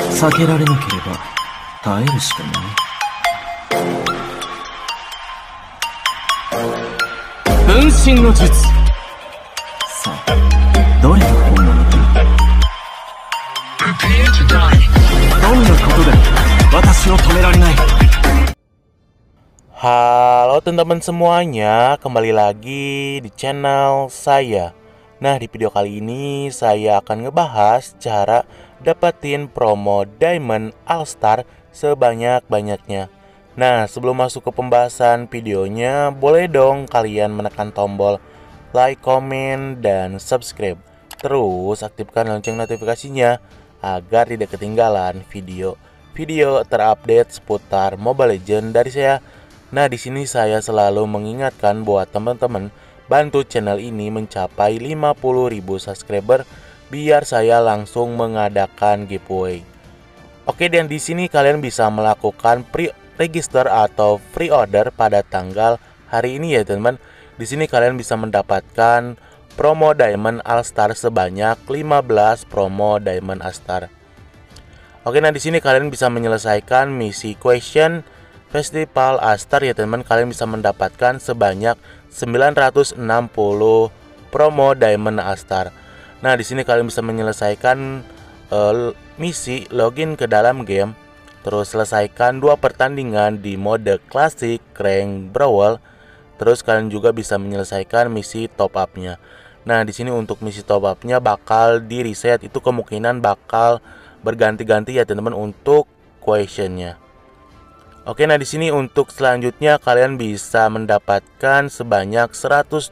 避けられなければ耐えるしかない。分身の術。さあ、どれが本物だ。どんなことで私を止められない。 Halo teman-teman semuanya, kembali lagi di channel saya. Nah, di video kali ini saya akan ngebahas cara dapetin promo Diamond All-Star sebanyak-banyaknya. Nah, sebelum masuk ke pembahasan videonya, boleh dong kalian menekan tombol like, komen, dan subscribe. Terus aktifkan lonceng notifikasinya agar tidak ketinggalan video terupdate seputar Mobile Legends dari saya. Nah, di sini saya selalu mengingatkan buat teman-teman bantu channel ini mencapai 50.000 subscriber biar saya langsung mengadakan giveaway. Oke, dan di sini kalian bisa melakukan pre-register atau pre-order pada tanggal hari ini ya, teman-teman. Di sini kalian bisa mendapatkan promo Diamond All-Star sebanyak 15 promo Diamond All-Star. Oke, nah di sini kalian bisa menyelesaikan misi question Festival All-Star ya teman-teman. Kalian bisa mendapatkan sebanyak 960 promo Diamond All-Star. Nah, di sini kalian bisa menyelesaikan misi login ke dalam game, terus selesaikan 2 pertandingan di mode klasik, rank, brawl. Terus kalian juga bisa menyelesaikan misi top up-nya. Nah, di sini untuk misi top up-nya bakal di reset, itu kemungkinan bakal berganti-ganti ya teman-teman untuk question-nya. Oke, nah di sini untuk selanjutnya kalian bisa mendapatkan sebanyak 170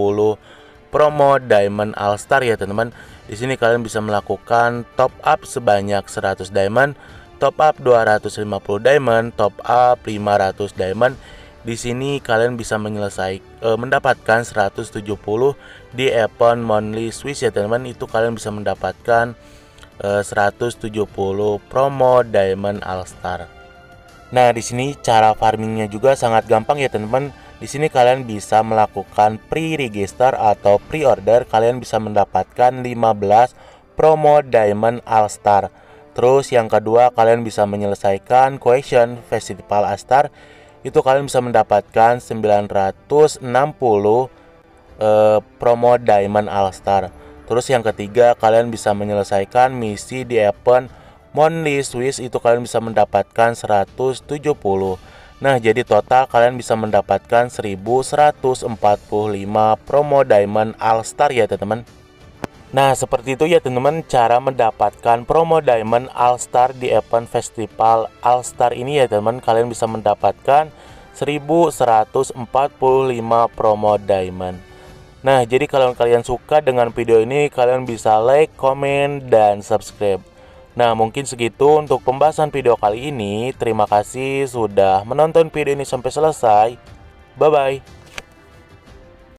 promo Diamond All-Star ya teman-teman. Di sini kalian bisa melakukan top up sebanyak 100 diamond, top up 250 diamond, top up 500 diamond. Di sini kalian bisa mendapatkan 170 di event monthly Swiss ya teman-teman. Itu kalian bisa mendapatkan 170 promo Diamond All-Star. Nah, di sini cara farmingnya juga sangat gampang ya teman-teman. Di sini kalian bisa melakukan pre-register atau pre-order. Kalian bisa mendapatkan 15 promo Diamond All-Star. Terus yang kedua, kalian bisa menyelesaikan question Festival All-Star. Itu kalian bisa mendapatkan 960 promo Diamond All-Star. Terus yang ketiga, kalian bisa menyelesaikan misi di event monthly Swiss. Itu kalian bisa mendapatkan 170. Nah, jadi total kalian bisa mendapatkan 1145 promo Diamond All-Star ya teman-teman. Nah, seperti itu ya teman-teman cara mendapatkan promo Diamond All-Star di event Festival All-Star ini ya teman-teman. Kalian bisa mendapatkan 1145 promo Diamond. Nah, jadi kalau kalian suka dengan video ini, kalian bisa like, komen, dan subscribe. Nah, mungkin segitu untuk pembahasan video kali ini. Terima kasih sudah menonton video ini sampai selesai. Bye-bye.